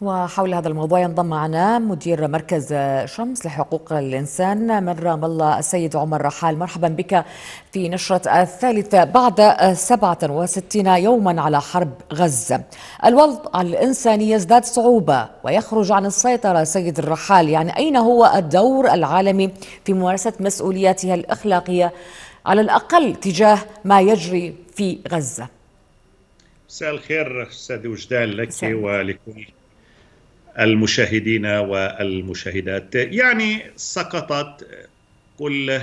وحول هذا الموضوع ينضم معنا مدير مركز شمس لحقوق الإنسان من رام الله السيد عمر رحال. مرحبا بك في نشرة الثالثة بعد 67 يوما على حرب غزة. الوضع الإنساني يزداد صعوبة ويخرج عن السيطرة. سيد الرحال، يعني أين هو الدور العالمي في ممارسة مسؤولياتها الأخلاقية على الأقل تجاه ما يجري في غزة؟ مساء الخير أستاذ وجدان لك ولكل المشاهدين والمشاهدات. يعني سقطت كل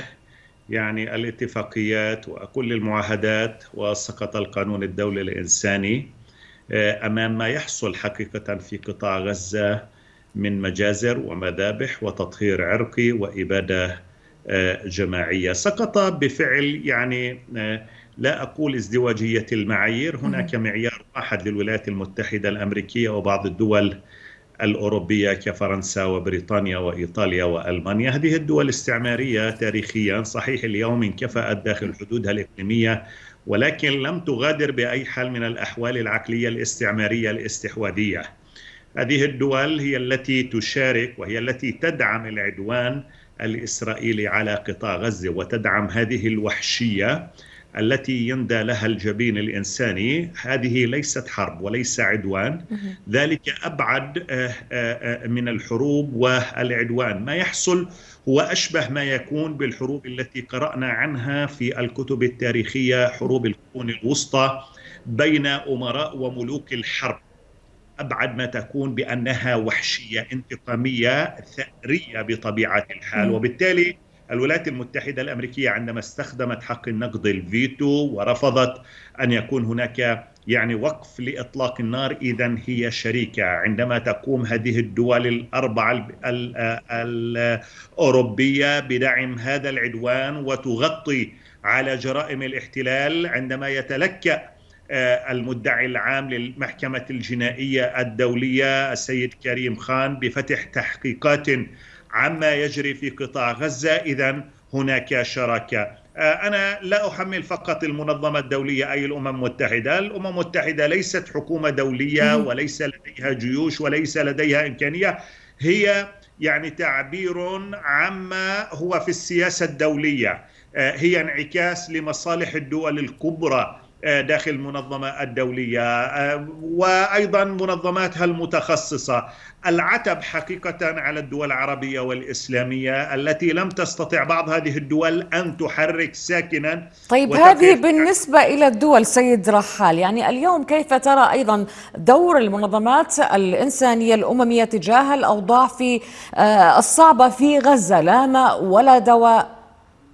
الاتفاقيات وكل المعاهدات، وسقط القانون الدولي الإنساني أمام ما يحصل حقيقة في قطاع غزة من مجازر ومذابح وتطهير عرقي وإبادة جماعية. سقط بفعل لا أقول ازدواجية المعايير، هناك معيار واحد للولايات المتحدة الأمريكية وبعض الدول الأوروبية كفرنسا وبريطانيا وإيطاليا وألمانيا. هذه الدول استعمارية تاريخيا، صحيح اليوم انكفأت داخل حدودها الإقليمية، ولكن لم تغادر بأي حال من الأحوال العقلية الاستعمارية الاستحواذية. هذه الدول هي التي تشارك وهي التي تدعم العدوان الإسرائيلي على قطاع غزة، وتدعم هذه الوحشية التي يندى لها الجبين الإنساني. هذه ليست حرب وليس عدوان، ذلك أبعد من الحروب والعدوان. ما يحصل هو أشبه ما يكون بالحروب التي قرأنا عنها في الكتب التاريخية، حروب القرون الوسطى بين أمراء وملوك الحرب. أبعد ما تكون بأنها وحشية انتقامية ثأرية بطبيعة الحال. وبالتالي الولايات المتحدة الأمريكية عندما استخدمت حق النقض الفيتو ورفضت أن يكون هناك وقف لإطلاق النار، إذن هي شريكة. عندما تقوم هذه الدول الأربعة الأوروبية بدعم هذا العدوان وتغطي على جرائم الاحتلال، عندما يتلكأ المدعي العام للمحكمة الجنائية الدولية السيد كريم خان بفتح تحقيقات عما يجري في قطاع غزة، إذن هناك شراكة. أنا لا أحمل فقط المنظمة الدولية أي الأمم المتحدة. الأمم المتحدة ليست حكومة دولية وليس لديها جيوش وليس لديها إمكانية، هي تعبير عما هو في السياسة الدولية، هي انعكاس لمصالح الدول الكبرى داخل المنظمة الدولية وأيضا منظماتها المتخصصة. العتب حقيقة على الدول العربية والإسلامية التي لم تستطع بعض هذه الدول أن تحرك ساكنا. طيب، هذه بالنسبة إلى الدول سيد رحال، اليوم كيف ترى أيضا دور المنظمات الإنسانية الأممية تجاه الأوضاع في الصعبة في غزة؟ لا ماء ولا دواء.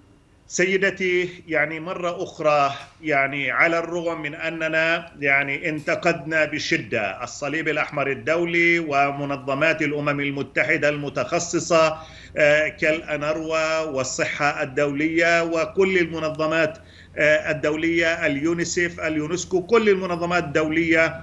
سيدتي، مرة أخرى على الرغم من أننا انتقدنا بشدة الصليب الأحمر الدولي ومنظمات الأمم المتحدة المتخصصة كالأنروا والصحة الدولية وكل المنظمات الدولية، اليونيسيف، اليونسكو، كل المنظمات الدولية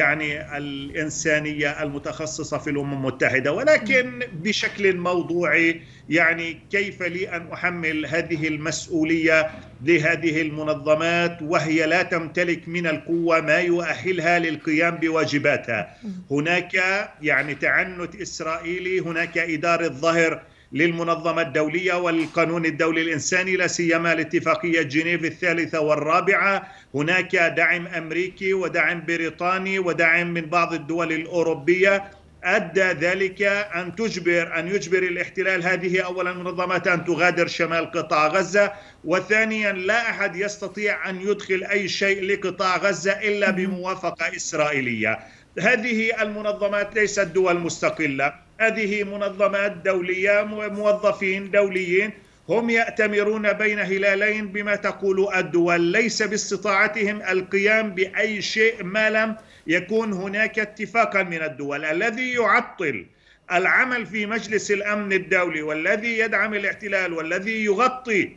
الإنسانية المتخصصة في الأمم المتحدة، ولكن بشكل موضوعي. كيف لي أن أحمل هذه المسؤولية لهذه المنظمات وهي لا تمتلك من القوة ما يؤهلها للقيام بواجباتها؟ هناك تعنت إسرائيلي، هناك إدارة ظهر للمنظمة الدولية والقانون الدولي الإنساني، لا سيما الاتفاقية جنيف الثالثة والرابعة. هناك دعم أمريكي ودعم بريطاني ودعم من بعض الدول الأوروبية، أدى ذلك أن يجبر الاحتلال هذه أولا منظمات أن تغادر شمال قطاع غزة، وثانيا لا أحد يستطيع أن يدخل أي شيء لقطاع غزة إلا بموافقة إسرائيلية. هذه المنظمات ليست دول مستقلة، هذه منظمات دولية، موظفين دوليين هم يأتمرون بين هلالين بما تقول الدول، ليس باستطاعتهم القيام بأي شيء ما لم يكون هناك اتفاقا من الدول. الذي يعطل العمل في مجلس الأمن الدولي والذي يدعم الاحتلال والذي يغطي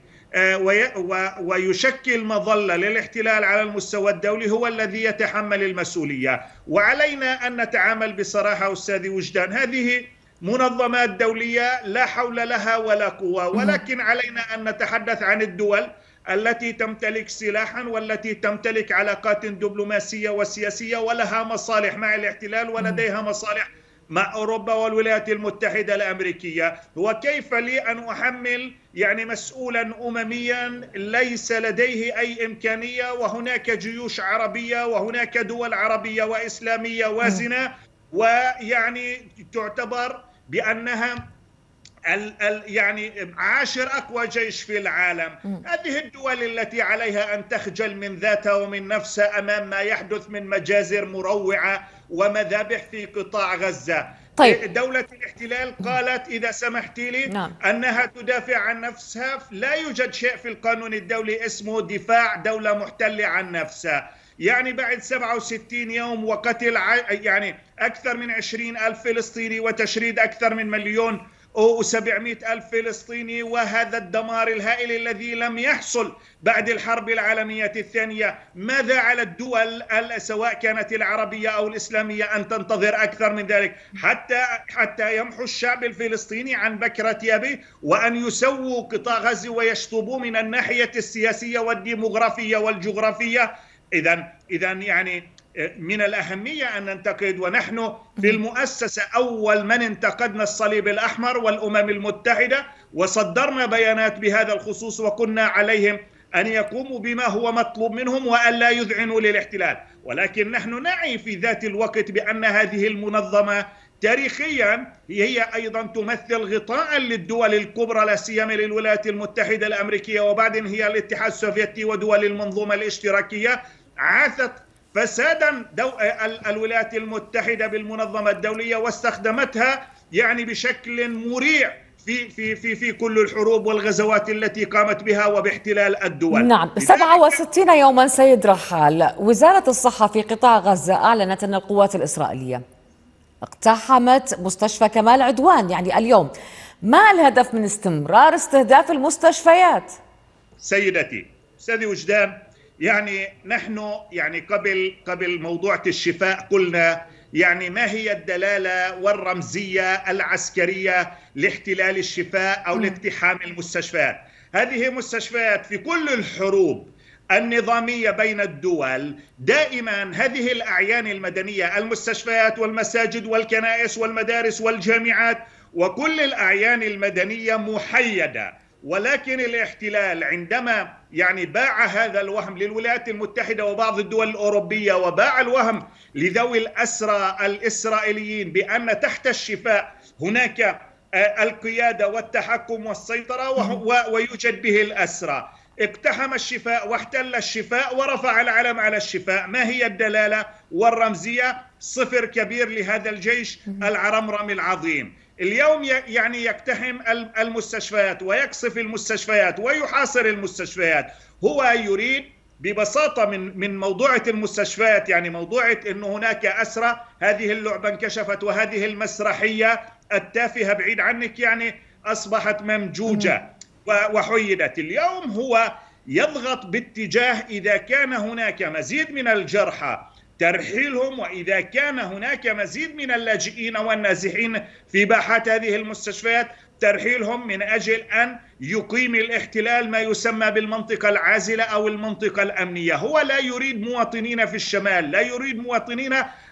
ويشكل مظلة للاحتلال على المستوى الدولي هو الذي يتحمل المسؤولية. وعلينا أن نتعامل بصراحة أستاذي وجدان، هذه منظمات دولية لا حول لها ولا قوة، ولكن علينا أن نتحدث عن الدول التي تمتلك سلاحا والتي تمتلك علاقات دبلوماسية وسياسية ولها مصالح مع الاحتلال ولديها مصالح مع أوروبا والولايات المتحدة الأمريكية. وكيف لي أن أحمل يعني مسؤولا أمميا ليس لديه أي إمكانية، وهناك جيوش عربية وهناك دول عربية وإسلامية وازنة، ويعني تعتبر بأنها يعني 10 أقوى جيش في العالم. هذه الدول التي عليها أن تخجل من ذاتها ومن نفسها أمام ما يحدث من مجازر مروعة ومذابح في قطاع غزة. طيب. دولة الاحتلال قالت إذا سمحت لي أنها تدافع عن نفسها. لا يوجد شيء في القانون الدولي اسمه دفاع دولة محتلة عن نفسها. يعني بعد 67 يوم وقتل يعني أكثر من 20,000 فلسطيني وتشريد أكثر من 1,700,000 فلسطيني، وهذا الدمار الهائل الذي لم يحصل بعد الحرب العالمية الثانية، ماذا على الدول سواء كانت العربية أو الإسلامية أن تنتظر أكثر من ذلك حتى يمحوا الشعب الفلسطيني عن بكرة أبيه، وأن يسووا قطاع غزة ويشطبوا من الناحية السياسية والديموغرافية والجغرافية؟ إذا يعني من الأهمية أن ننتقد، ونحن في المؤسسة أول من انتقدنا الصليب الأحمر والأمم المتحدة، وصدرنا بيانات بهذا الخصوص، وقلنا عليهم أن يقوموا بما هو مطلوب منهم وأن لا يذعنوا للاحتلال. ولكن نحن نعي في ذات الوقت بأن هذه المنظمة تاريخيا هي أيضا تمثل غطاء للدول الكبرى، لا سيما للولايات المتحدة الأمريكية، وبعدين هي الاتحاد السوفيتي ودول المنظومة الاشتراكية، عاثت فسادا الولايات المتحدة بالمنظمة الدولية، واستخدمتها يعني بشكل مريع في كل الحروب والغزوات التي قامت بها وباحتلال الدول. نعم. 67 يوما سيد رحال، وزارة الصحة في قطاع غزة أعلنت أن القوات الإسرائيلية اقتحمت مستشفى كمال عدوان يعني اليوم. ما الهدف من استمرار استهداف المستشفيات؟ سيدتي سيدي وجدان، يعني نحن يعني قبل موضوع الشفاء قلنا يعني ما هي الدلالة والرمزية العسكرية لاحتلال الشفاء أو لاقتحام المستشفيات. هذه مستشفيات في كل الحروب النظامية بين الدول دائما هذه الأعيان المدنية، المستشفيات والمساجد والكنائس والمدارس والجامعات وكل الأعيان المدنية محيدة. ولكن الاحتلال عندما يعني باع هذا الوهم للولايات المتحدة وبعض الدول الأوروبية، وباع الوهم لذوي الأسرى الإسرائيليين بأن تحت الشفاء هناك القيادة والتحكم والسيطرة ويوجد به الأسرى، اقتحم الشفاء واحتل الشفاء ورفع العلم على الشفاء. ما هي الدلالة والرمزية؟ صفر كبير لهذا الجيش العرمرم العظيم. اليوم يعني يقتحم المستشفيات ويقصف المستشفيات ويحاصر المستشفيات. هو يريد ببساطة من موضوعة المستشفيات، يعني موضوعة أن هناك أسرى، هذه اللعبة انكشفت، وهذه المسرحية التافهة بعيد عنك يعني أصبحت ممجوجة وحيدت. اليوم هو يضغط باتجاه إذا كان هناك مزيد من الجرحى ترحيلهم، وإذا كان هناك مزيد من اللاجئين والنازحين في باحات هذه المستشفيات ترحيلهم، من أجل أن يقيم الاحتلال ما يسمى بالمنطقة العازلة أو المنطقة الأمنية. هو لا يريد مواطنين في الشمال، لا يريد مواطنين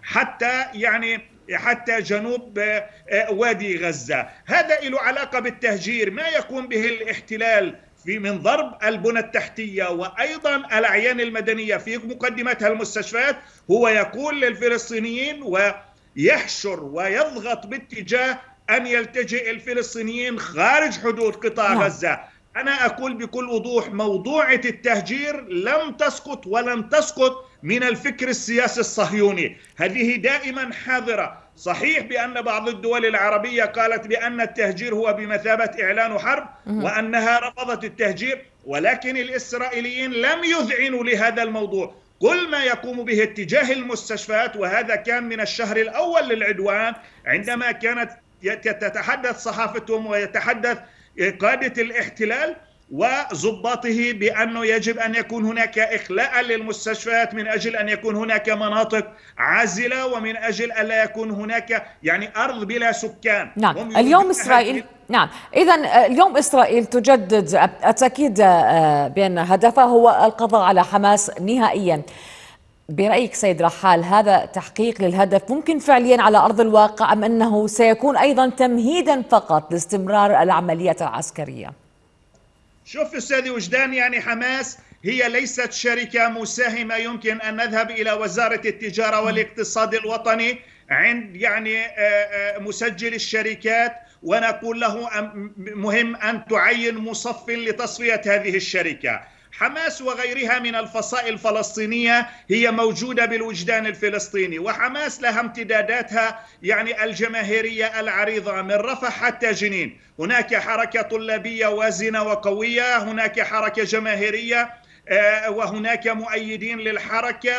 حتى جنوب وادي غزة. هذا له علاقة بالتهجير، ما يقوم به الاحتلال من ضرب البنى التحتية وأيضا الأعيان المدنية في مقدمتها المستشفيات. هو يقول للفلسطينيين ويحشر ويضغط باتجاه أن يلتجئ الفلسطينيين خارج حدود قطاع غزة. أنا أقول بكل وضوح موضوعة التهجير لم تسقط ولن تسقط من الفكر السياسي الصهيوني، هذه دائما حاضرة. صحيح بأن بعض الدول العربية قالت بأن التهجير هو بمثابة إعلان حرب وأنها رفضت التهجير، ولكن الإسرائيليين لم يذعنوا لهذا الموضوع. كل ما يقوم به اتجاه المستشفيات، وهذا كان من الشهر الأول للعدوان عندما كانت تتحدث صحافتهم ويتحدث قادة الاحتلال وضباطه بأنه يجب أن يكون هناك إخلاء للمستشفيات من أجل أن يكون هناك مناطق عازلة، ومن أجل أن لا يكون هناك يعني أرض بلا سكان. نعم. اليوم إسرائيل إذن اليوم إسرائيل تجدد التأكيد بأن هدفها هو القضاء على حماس نهائيا. برأيك سيد رحال هذا تحقيق للهدف ممكن فعليا على أرض الواقع، أم أنه سيكون أيضا تمهيدا فقط لاستمرار العمليات العسكرية؟ شوف أستاذي وجدان، يعني حماس هي ليست شركة مساهمة يمكن أن نذهب إلى وزارة التجارة والاقتصاد الوطني عند يعني مسجل الشركات ونقول له مهم أن تعين مصف لتصفية هذه الشركة. حماس وغيرها من الفصائل الفلسطينية هي موجودة بالوجدان الفلسطيني، وحماس لها امتداداتها يعني الجماهيرية العريضة من رفح حتى جنين. هناك حركة طلابية وازنة وقوية، هناك حركة جماهيرية، وهناك مؤيدين للحركة،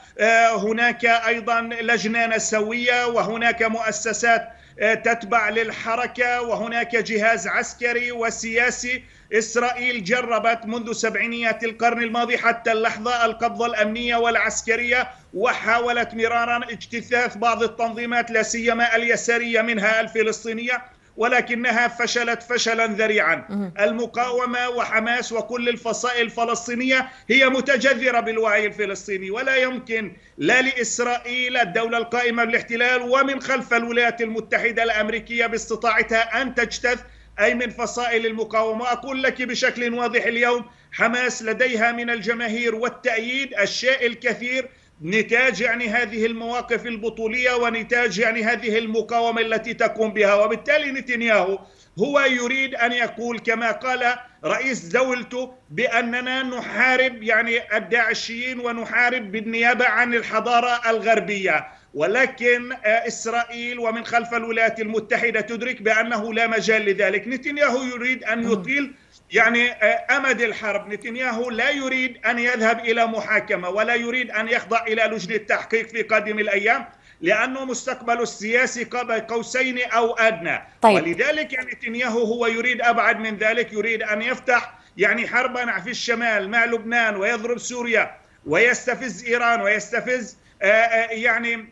وهناك أيضا لجنة نسوية، وهناك مؤسسات تتبع للحركة، وهناك جهاز عسكري وسياسي. إسرائيل جربت منذ سبعينيات القرن الماضي حتى اللحظة القبضة الأمنية والعسكرية، وحاولت مرارا اجتثاث بعض التنظيمات لا سيما اليسارية منها الفلسطينية، ولكنها فشلت فشلا ذريعا. المقاومة وحماس وكل الفصائل الفلسطينية هي متجذرة بالوعي الفلسطيني، ولا يمكن لا لإسرائيل الدولة القائمة بالاحتلال ومن خلف الولايات المتحدة الأمريكية باستطاعتها أن تجتث أي من فصائل المقاومة. أقول لك بشكل واضح اليوم حماس لديها من الجماهير والتأييد الشيء الكثير، نتاج يعني هذه المواقف البطولية ونتاج يعني هذه المقاومة التي تقوم بها. وبالتالي نتنياهو هو يريد أن يقول كما قال رئيس دولته بأننا نحارب يعني الداعشيين ونحارب بالنيابة عن الحضارة الغربية، ولكن إسرائيل ومن خلف الولايات المتحدة تدرك بأنه لا مجال لذلك. نتنياهو يريد أن يطيل يعني أمد الحرب. نتنياهو لا يريد أن يذهب إلى محاكمة ولا يريد أن يخضع إلى لجنة تحقيق في قادم الأيام، لأنه مستقبله السياسي قاب قوسين أو أدنى. طيب. ولذلك نتنياهو هو يريد أبعد من ذلك، يريد أن يفتح يعني حربا في الشمال مع لبنان ويضرب سوريا ويستفز إيران ويستفز يعني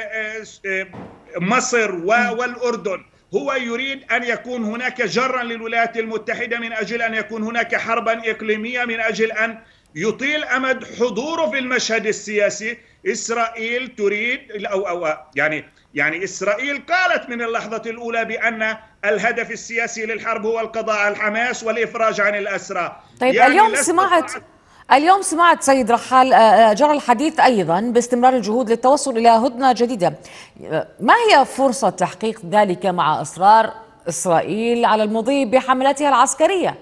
مصر والأردن. هو يريد أن يكون هناك جرا للولايات المتحدة من أجل أن يكون هناك حربا إقليمية، من أجل أن يطيل أمد حضوره في المشهد السياسي. إسرائيل تريد أو يعني إسرائيل قالت من اللحظة الأولى بأن الهدف السياسي للحرب هو القضاء على حماس والإفراج عن الأسرى. طيب يعني اليوم سمعت سيد رحال جرى الحديث أيضا باستمرار الجهود للتوصل إلى هدنة جديدة. ما هي فرصة تحقيق ذلك مع إصرار إسرائيل على المضي بحملتها العسكرية؟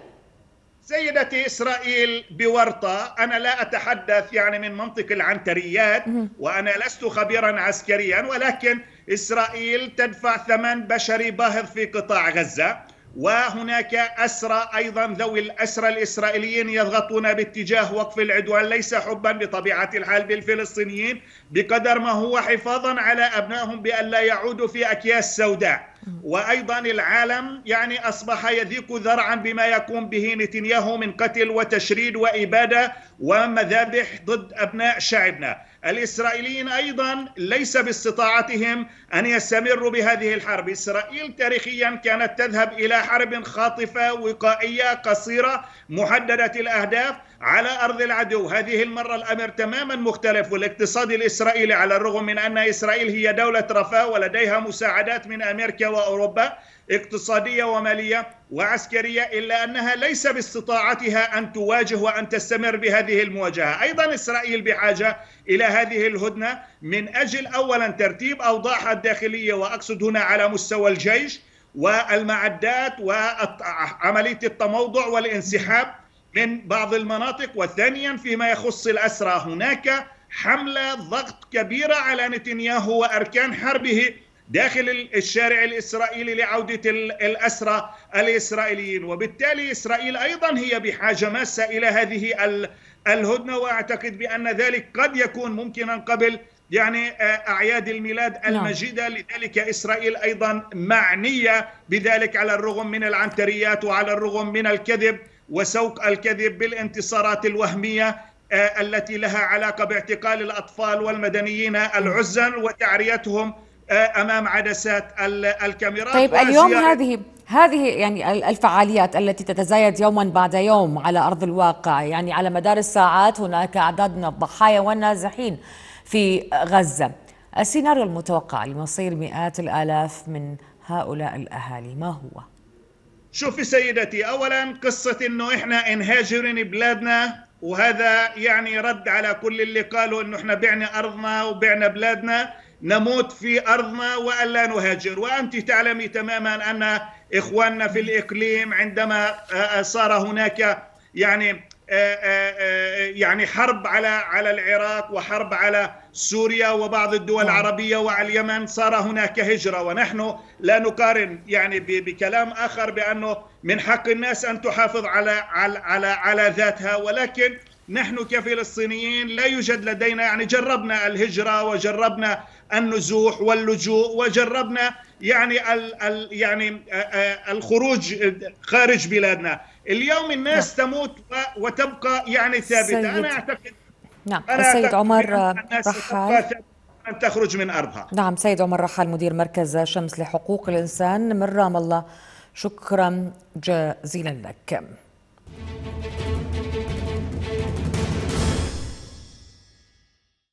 سيدتي، إسرائيل بورطة. أنا لا أتحدث يعني من منطق العنتريات، وأنا لست خبيرا عسكريا، ولكن إسرائيل تدفع ثمن بشري باهظ في قطاع غزة، وهناك أسرى أيضا. ذوي الأسرى الإسرائيليين يضغطون باتجاه وقف العدوان، ليس حبا بطبيعة الحال بالفلسطينيين بقدر ما هو حفاظا على أبنائهم بأن لا يعودوا في أكياس سوداء. وأيضا العالم يعني أصبح يذيق ذرعا بما يقوم به نتنياهو من قتل وتشريد وإبادة ومذابح ضد أبناء شعبنا. الإسرائيليين أيضا ليس باستطاعتهم أن يستمروا بهذه الحرب. إسرائيل تاريخيا كانت تذهب إلى حرب خاطفة وقائية قصيرة محددة الأهداف على أرض العدو. هذه المرة الأمر تماما مختلف، والاقتصاد الإسرائيلي على الرغم من أن إسرائيل هي دولة رفاه ولديها مساعدات من أمريكا وأوروبا اقتصادية ومالية وعسكرية، إلا أنها ليس باستطاعتها أن تواجه وأن تستمر بهذه المواجهة. أيضا إسرائيل بحاجة إلى هذه الهدنة من أجل أولا ترتيب أوضاعها الداخلية، وأقصد هنا على مستوى الجيش والمعدات وعملية التموضع والانسحاب من بعض المناطق، وثانيا فيما يخص الأسرى هناك حملة ضغط كبيرة على نتنياهو وأركان حربه داخل الشارع الإسرائيلي لعودة الأسرى الإسرائيليين. وبالتالي إسرائيل أيضا هي بحاجة ماسة إلى هذه الهدنة، وأعتقد بأن ذلك قد يكون ممكنا قبل يعني أعياد الميلاد المجيدة. لذلك إسرائيل أيضا معنية بذلك على الرغم من العنتريات وعلى الرغم من الكذب وسوق الكذب بالانتصارات الوهمية التي لها علاقة باعتقال الأطفال والمدنيين العزل وتعريتهم أمام عدسات الكاميرات. طيب هذه يعني الفعاليات التي تتزايد يوما بعد يوم على أرض الواقع، يعني على مدار الساعات هناك أعداد من الضحايا والنازحين في غزة. السيناريو المتوقع لمصير مئات الآلاف من هؤلاء الأهالي ما هو؟ شوفي سيدتي، أولا قصة إنه إحنا نهاجرين بلادنا، وهذا يعني رد على كل اللي قالوا إنه إحنا بعنا أرضنا وبعنا بلادنا، نموت في أرضنا وألا نهاجر. وأنت تعلمي تماما أن إخواننا في الإقليم عندما صار هناك يعني يعني حرب على العراق وحرب على سوريا وبعض الدول العربية وعلى اليمن، صار هناك هجرة. ونحن لا نقارن يعني بكلام آخر بأنه من حق الناس أن تحافظ على ذاتها، ولكن نحن كفلسطينيين لا يوجد لدينا، يعني جربنا الهجرة وجربنا النزوح واللجوء وجربنا يعني الخروج خارج بلادنا. اليوم الناس تموت وتبقى يعني ثابتة. أنا أعتقد نعم السيد عمر بأن الناس رحال ستبقى أن تخرج من أرضها. نعم سيد عمر رحال مدير مركز شمس لحقوق الإنسان من رام الله، شكرا جزيلا لك.